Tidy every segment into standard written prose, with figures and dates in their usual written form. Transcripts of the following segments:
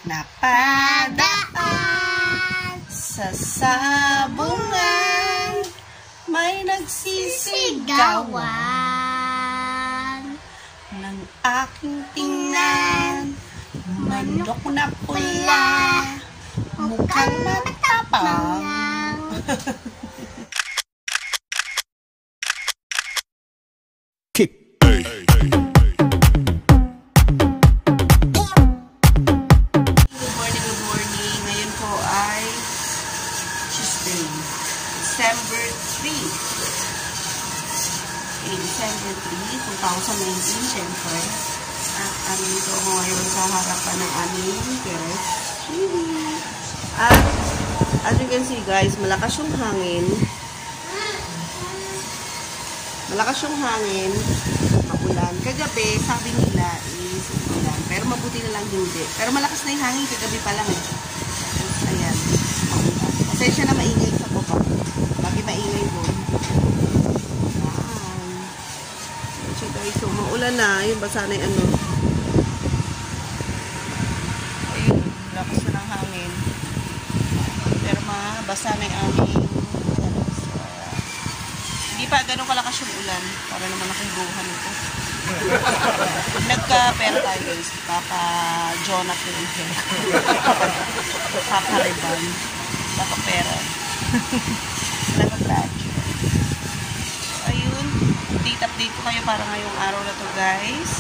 Napadaan sa sabungan, may nagsisigawan ng aking tingnan. Manok na pula, mukhang matapang. Good morning. Ngayon po ay Tuesday, December 3. December 3, 2019, syempre. At andito ako ngayon sa harapan ng aming terrace. At as you can see guys, malakas yung hangin. Malakas yung hangin. Magulan. Kagabi, sabi nila is ulan. Pero mabuti na lang hindi. Pero malakas na yung hangin. Kagabi pa lang eh. Ayan. Magulan. Pasensya na maingay sa baba. Lagi maingay doon. So guys, so maulan na. Yun, basa na yung ano. Ayun, lakas na ng hangin. Pero basa na yung aming terrace. Hindi pa ganun kalakas yung ulan. Para naman akong buhan ito. Nagka-pera tayo guys. Papa Jonathan yung pera. Papa Reban. Papa pera. Nagka-badge. Ayun, update ko kayo para ngayong araw na to guys.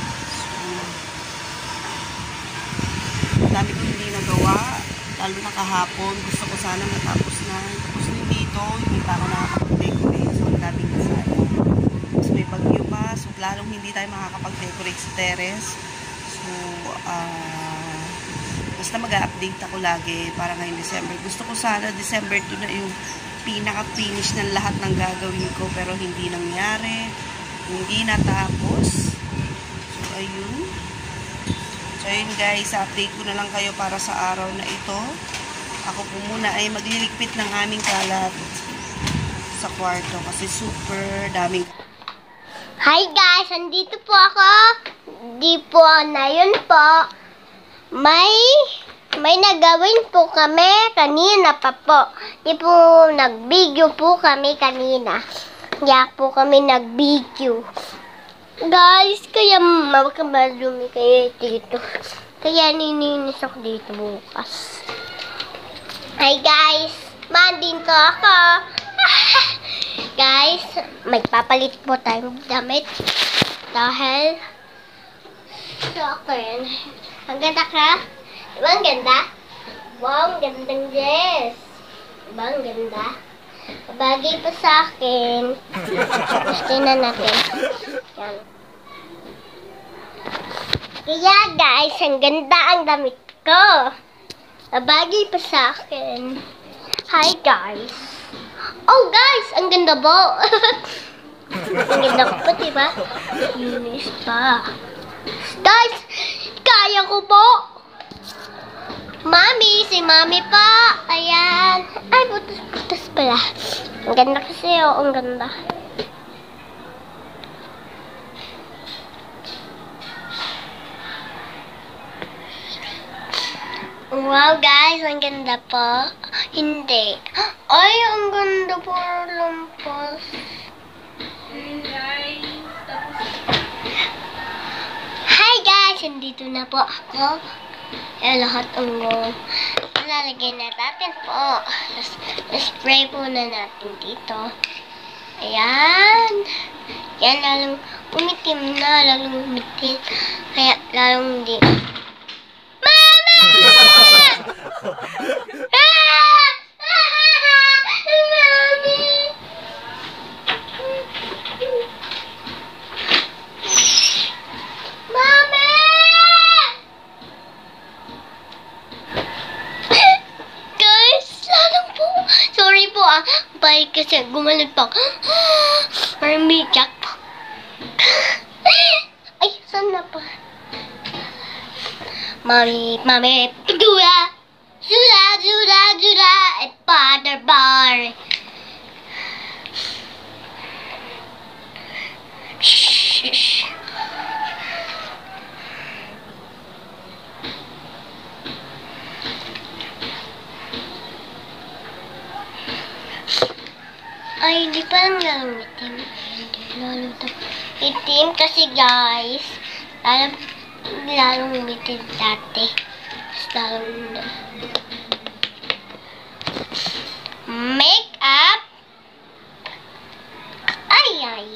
So, dami ko hindi nagawa, lalo na kahapon. Gusto ko sana matapos na. Tapos din dito, hindi pa ako nakakapag-decorate. So, ang daming kasama. Tapos may bagyo pa, so lalong hindi tayo makakapag-decorate sa terrace. So, basta mag-update ako lagi para ngayong December. Gusto ko sana December 2 na yung pinaka-finish ng lahat ng gagawin ko, pero hindi nangyari, hindi natapos. So ayun guys, update ko na lang kayo para sa araw na ito. Ako po muna ay magliligpit ng aming kalat sa kwarto kasi super daming. Hi guys, andito po ako. Di po na yun po. May nagawin po kami kanina pa po. Di po nag-video po kami kanina. Kaya po kami nag-video. Guys, kaya makamalumi kayo dito. Kaya nininis ako dito bukas. Hi guys, mandito ako. Guys, magpapalit po tayong damit. Dahil sa akin, ang ganda ka? Diba ang ganda? Wow, ang gandang dress. Diba ang ganda? Bagay pa sa akin. Gusto na natin. Yan. Kaya guys, ang ganda ang damit ko. Bagay pa sa akin. Hi guys. Oh guys, ang ganda po. Ang ganda ko po, diba? Linis pa. Guys, kaya ko po. Mami, si Mami pa. Ayan. Ay, putos pala. Ang ganda kasi, oh. Ang ganda. Wow, guys. Ang ganda po. Hindi. Ay, ang ganda po. Lampas. Hi, guys. Andito na po ako. Lahat ang lalagay na natin po. Spray po na natin dito. Ayan. Yan, lalong umitim na. Lalong umitim. Kaya lalong hindi. Mama! Bye kasi gumalit pa. Parang may jackpot. Ay, saan na pa? Mami, Dura, at Father Bar. Shh. parang lalong itim. Itim kasi guys, lalong itim dati. Lalong make up. Ay.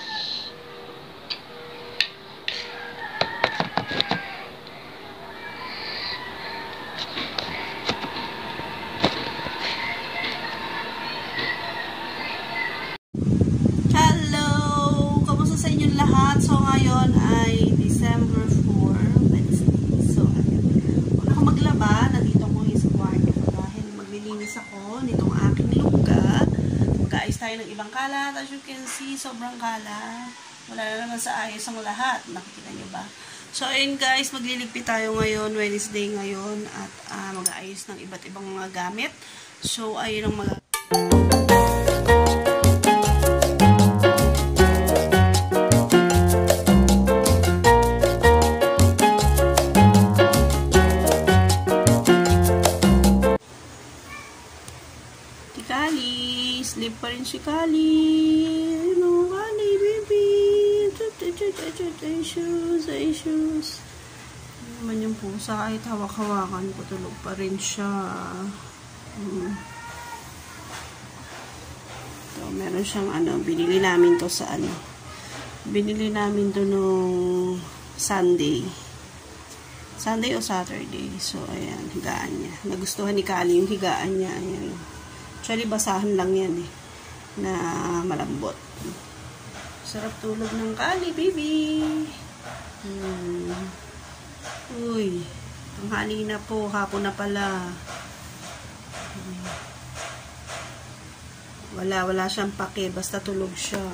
Sa inyong lahat. So, ngayon ay December 4, Wednesday. So, kung ako maglaba, nandito ko sa kwarto dahil maglilinis ako nitong aking lugar. Mag-aayos tayo ng ibang kalat. As you can see, sobrang kalat. Wala na naman sa ayos ang lahat. Nakikita nyo ba? So, ayun guys, magliligpit tayo ngayon, Wednesday ngayon, at mag-aayos ng iba't ibang mga gamit. So, ayun ang mga sleep pa rin si Kali. Ano, Kali, baby. Issues. Naman yung pusa. Kahit hawak-hawakan ko, tulog pa rin siya. So, meron siyang binili namin to sa binili namin to nung Sunday o Saturday. So, ayan, higaan niya. Nagustuhan ni Kali yung higaan niya. Ayan. Actually, basahan lang yan na malambot. Sarap tulog ng Kali, baby. Uy, tanghali na po, hapon na pala. Wala siyang pake, basta tulog siya.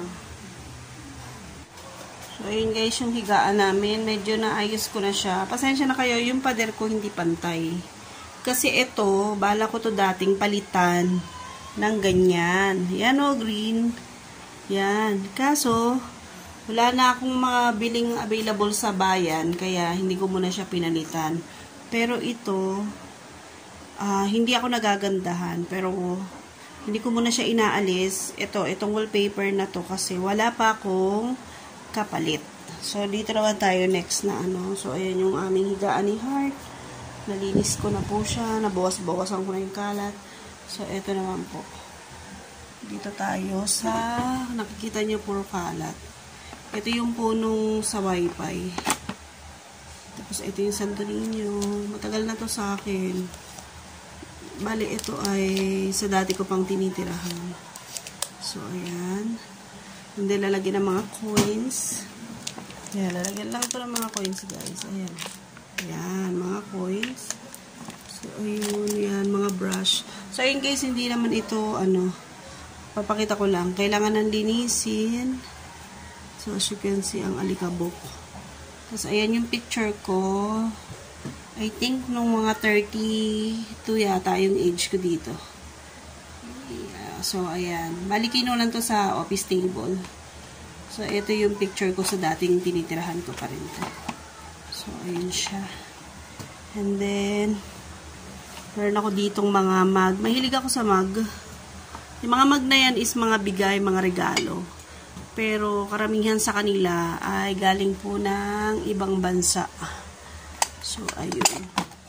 So, ayun guys, yung higaan namin, medyo naayos ko na siya. Pasensya na kayo, yung pader ko hindi pantay. Kasi ito, bala ko to dating palitan ng ganyan. Yan o, green. Yan. Kaso, wala na akong mga biling available sa bayan, kaya hindi ko muna siya pinalitan. Pero ito, hindi ako nagagandahan. Pero, hindi ko muna siya inaalis. Itong wallpaper na to kasi wala pa akong kapalit. So, dito naman tayo next na So, ayan yung aming higaan ni Heart. Nalinis ko na po siya. Nabawas-bawasan ko na yung kalat. So, ito naman po. Dito tayo sa, nakikita nyo puro kalat. Ito yung punong sa wifi. Tapos, ito yung Santo Niño. Matagal na to sa akin. Bali, ito ay sa dati ko pang tinitirahan. So, ayan. Hindi lalagyan ng mga coins. Ayan, lalagyan lang ito ng mga coins, guys. Ayan. Ayan, mga coins. So, ayun, yan, mga brush. So, ayun guys, hindi naman ito, papakita ko lang. Kailangan ng linisin. So, as you can see, ang alikabok. Tapos, ayan yung picture ko. I think, nung mga 32 yata yung age ko dito. Yeah, so, ayan. Balikino lang to sa office table. So, ito yung picture ko sa dating tinitirahan ko pa rin to. So, ayun siya. And then, meron ako ditong mga mug. Mahilig ako sa mug. Yung mga mug na yan is mga bigay, mga regalo. Pero karamihan sa kanila ay galing po ng ibang bansa. So, ayun.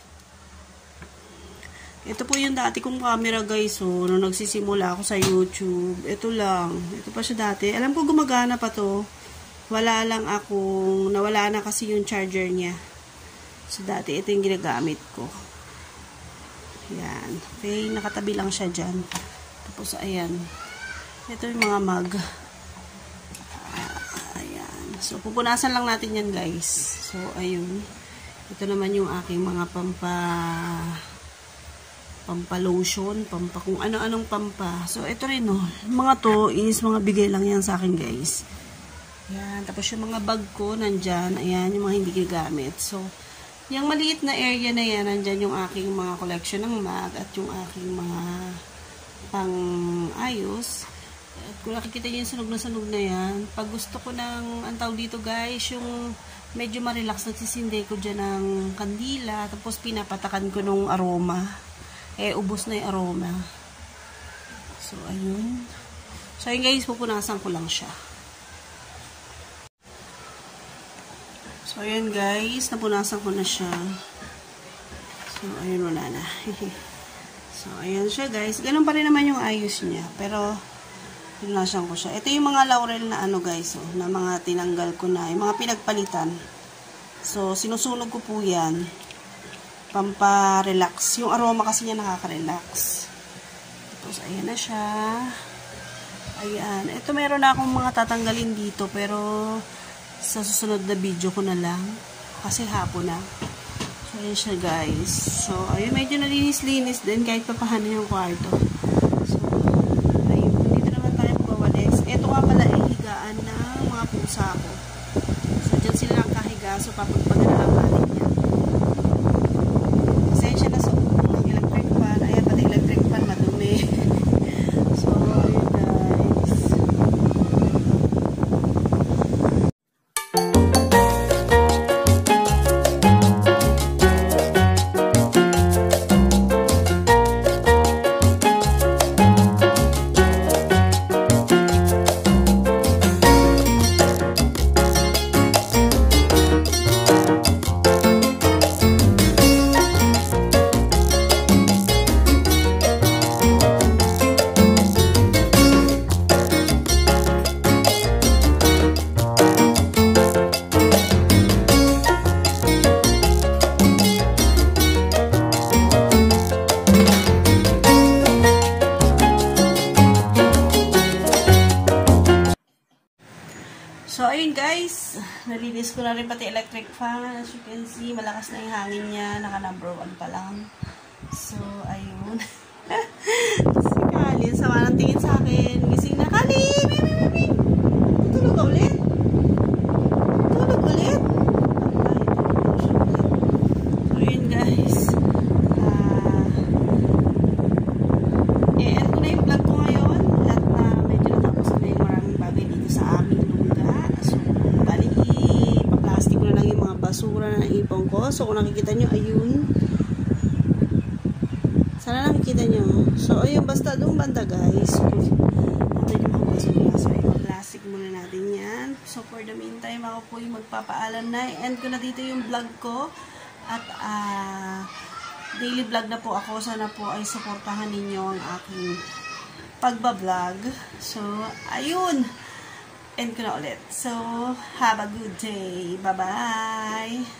Ito po yung dati kong camera guys. So, nung nagsisimula ako sa YouTube. Ito lang. Ito pa siya dati. Alam ko gumagana pa to. Wala lang akong, nawala na kasi yung charger niya. So, dati ito yung ginagamit ko. Yan. Okay, nakatabi lang siya dyan. Tapos, ayan. Ito yung mga mug. Ayan. So, pupunasan lang natin yan, guys. So, ayun. Ito naman yung aking mga pampalotion, kung ano-anong pampa. So, ito rin, mga to is mga bigay lang yan sa akin, guys. Yan. Tapos, yung mga bag ko, nandyan. Ayan, yung mga hindi gagamit. So, yung maliit na area na yan, nandyan yung aking mga collection ng mug at yung aking mga pang-ayos. At kung nakikita nyo yung sunog na yan, pag gusto ko ng, ang tawag dito guys, yung medyo ma-relax, nagsisindi ko dyan ng kandila, tapos pinapatakan ko nung aroma. Ubos na yung aroma. So, ayun. So, ayun guys, pupunasan ko lang siya. So, ayun guys, napunasan ko na siya. So, ayun, wala na. So, ayun siya guys. Ganun pa rin naman yung ayos niya. Pero, pinunasan ko siya. Ito yung mga laurel na ano guys, oh, na mga tinanggal ko na. Yung mga pinagpalitan. So, sinusunog ko po yan. Pampa-relax. Yung aroma kasi niya nakaka-relax. Tapos, ayan na siya. Ayan. Ito meron na akong mga tatanggalin dito. Pero, sa susunod na video ko na lang. Kasi hapon na. So, ayan siya guys. So, ayun, medyo nalinis-linis din kahit pa paano yung kwarto. So, ayun. Dito naman tayo magwawalis. Ito nga pala ay higaan ng mga pusa ko. So, dyan sila lang kahiga. So, papagpaga na lang natin yan. Pasensya na sa ng electric fan. Ayan, pati electric fan madumi. So, ayun guys. So, ayun guys, nalinis ko na rin pati electric fan. As you can see, malakas na yung hangin niya. Naka number 1 pa lang. So, ayun. Si Kalin, sama ng tingin sa akin. Gising na, Kalin! Tulog ka ulit? Tulog ulit? So, ayun guys. I-end ko na yung vlog ko ngayon. At medyo natapos na yung maraming bagay dito sa amin. Basura na ipon ko. So, kung nakikita nyo, ayun. Sana nakikita nyo. So, ayun, basta doon banda, guys. Ito yung mga basura. So, i-plastic muna natin yan. So, for the meantime, ako po yung magpapaalam na. I-end ko na dito yung vlog ko. At, daily vlog na po ako. Sana po ay supportahan ninyo ang aking pagbablog. So, ayun. End ko na ulit. So, have a good day. Bye-bye!